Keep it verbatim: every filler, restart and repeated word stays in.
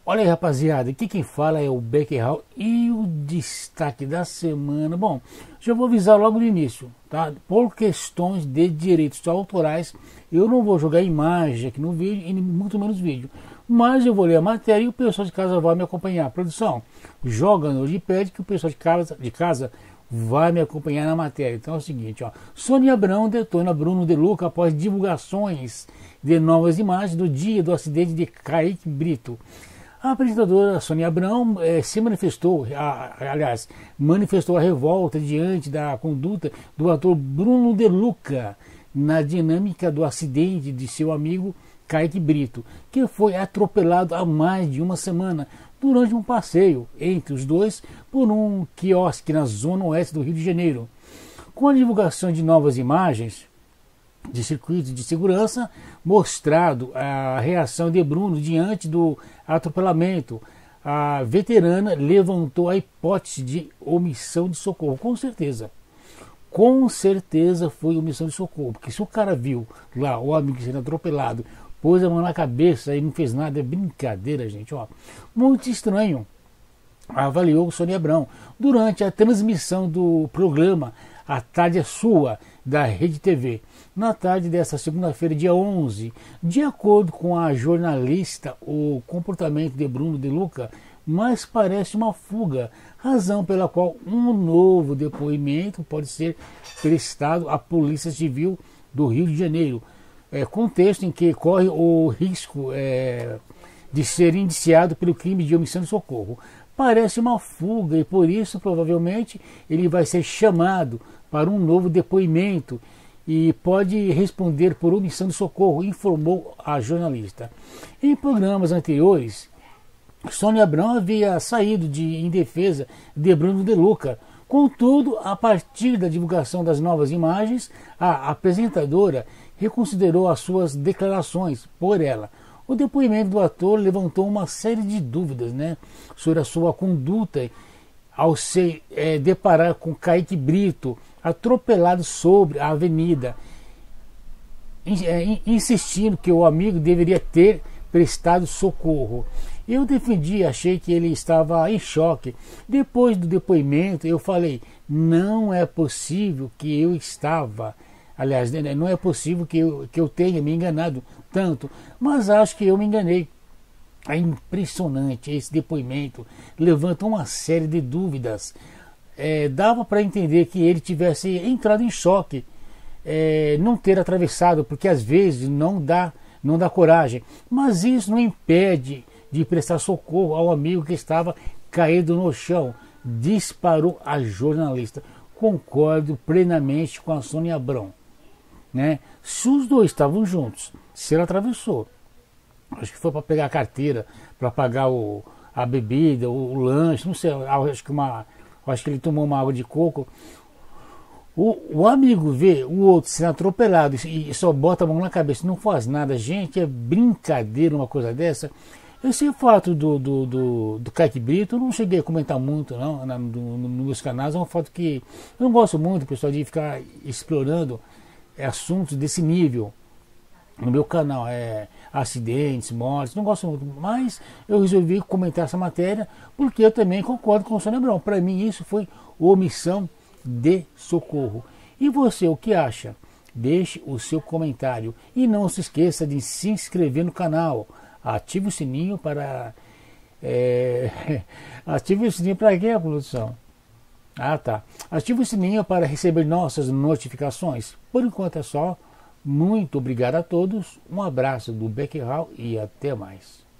Olha aí, rapaziada, aqui quem fala é o Beckerhall e o destaque da semana. Bom, já vou avisar logo no início, tá? Por questões de direitos autorais, eu não vou jogar imagem aqui no vídeo e muito menos vídeo. Mas eu vou ler a matéria e o pessoal de casa vai me acompanhar. Produção, joga no Wikipedia que o pessoal de casa, de casa vai me acompanhar na matéria. Então é o seguinte, ó. Sônia Abrão detona Bruno De Luca após divulgações de novas imagens do dia do acidente de Kaique Brito. A apresentadora Sônia Abrão eh, se manifestou, a, aliás, manifestou a revolta diante da conduta do ator Bruno De Luca na dinâmica do acidente de seu amigo Kaique Brito, que foi atropelado há mais de uma semana durante um passeio entre os dois por um quiosque na zona oeste do Rio de Janeiro. Com a divulgação de novas imagens de circuito de segurança, mostrado a reação de Bruno diante do atropelamento, a veterana levantou a hipótese de omissão de socorro. Com certeza, com certeza foi omissão de socorro, porque se o cara viu lá o amigo sendo atropelado, pôs a mão na cabeça e não fez nada, é brincadeira, gente, ó. Muito estranho, avaliou Sônia Abrão durante a transmissão do programa A Tarde é Sua, da Rede T V, na tarde desta segunda-feira, dia onze. De acordo com a jornalista, o comportamento de Bruno De Luca mais parece uma fuga, razão pela qual um novo depoimento pode ser prestado à Polícia Civil do Rio de Janeiro, é, contexto em que corre o risco é, de ser indiciado pelo crime de omissão de socorro. Parece uma fuga e por isso provavelmente ele vai ser chamado para um novo depoimento e pode responder por omissão de socorro, informou a jornalista. Em programas anteriores, Sônia Abrão havia saído de, em defesa de Bruno De Luca. Contudo, a partir da divulgação das novas imagens, a apresentadora reconsiderou as suas declarações por ela. O depoimento do ator levantou uma série de dúvidas, né, sobre a sua conduta ao se é, deparar com Kaique Brito atropelado sobre a avenida, insistindo que o amigo deveria ter prestado socorro. Eu defendi, achei que ele estava em choque. Depois do depoimento, eu falei, não é possível que eu estava, aliás, não é possível que eu, que eu tenha me enganado tanto, mas acho que eu me enganei. É impressionante esse depoimento, levanta uma série de dúvidas. É, dava para entender que ele tivesse entrado em choque, é, não ter atravessado, porque às vezes não dá, não dá coragem, mas isso não impede de prestar socorro ao amigo que estava caído no chão, disparou a jornalista. Concordo plenamente com a Sônia Abrão, né? Se os dois estavam juntos, se ele atravessou, acho que foi para pegar a carteira, para pagar o, a bebida, o, o lanche, não sei, acho que uma acho que ele tomou uma água de coco. O, o amigo vê o outro sendo atropelado e só bota a mão na cabeça, não faz nada. Gente, é brincadeira uma coisa dessa. Esse fato do, do, do, do Kaique Brito eu não cheguei a comentar muito não, na, no, no, nos meus canais. É um fato que eu não gosto muito, pessoal, de ficar explorando assuntos desse nível no meu canal, é acidentes, mortes, não gosto muito, mas eu resolvi comentar essa matéria porque eu também concordo com o Sônia Abrão. Para mim isso foi omissão de socorro. E você, o que acha? Deixe o seu comentário e não se esqueça de se inscrever no canal, ative o sininho para é, ative o sininho para quê, a produção? Ah, tá. Ative o sininho para receber nossas notificações. Por enquanto é só. Muito obrigado a todos, um abraço do Beckerhall e até mais.